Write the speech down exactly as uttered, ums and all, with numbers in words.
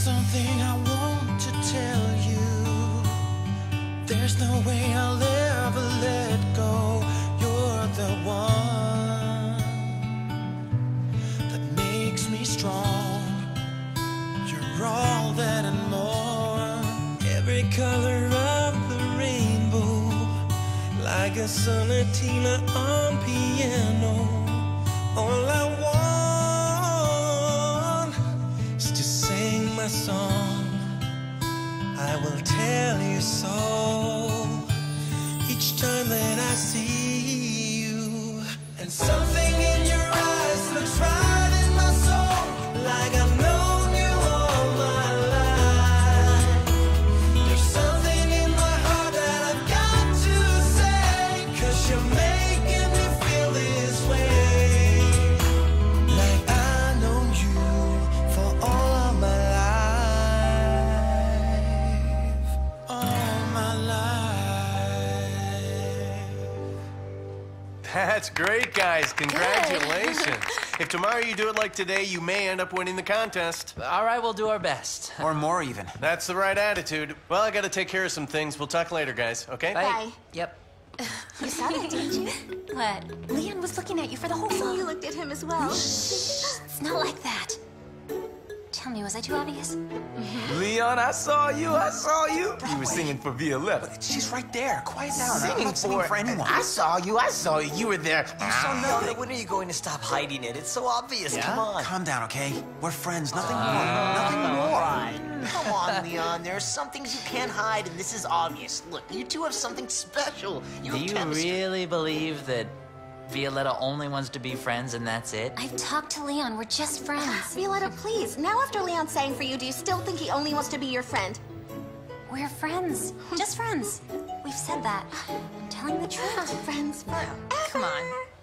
something I want to tell you. There's no way I'll ever let go. You're the one that makes me strong. You're all that and more. Every color of the rainbow, like a sonatina on piano. All I want is to sing my song. I will tell you so each time that I see you. And something in your eyes looks right in my soul, like I've known you all my life. There's something in my heart that I've got to say, 'cause you're making me feel this way, like I know you for all of my life, all my life. That's great, guys. Congratulations. If tomorrow you do it like today, you may end up winning the contest. All right, we'll do our best. Or more, even. That's the right attitude. Well, I gotta take care of some things. We'll talk later, guys, okay? Bye. Yep. You saw that, didn't you? What? Leon was looking at you for the whole song. You looked at him as well. It's not like that. Tell me, was I too obvious? Leon, I saw you, I saw you. You were singing for Violetta. She's right there. Quiet down. I'm Singing not singing for, for anyone. I saw you, I saw you. You were there. You saw nothing. When are you going to stop hiding it? It's so obvious. Come on. Calm down, okay? We're friends. Nothing more. Nothing more. Right. Come on, Leon. There are some things you can't hide, and this is obvious. Look, you two have something special. You Do have you chemistry. really believe that Violetta only wants to be friends and that's it? I've talked to Leon. We're just friends. Violetta, please. Now after Leon sang for you, do you still think he only wants to be your friend? We're friends. Just friends. We've said that. I'm telling the truth. Friends forever. Come on.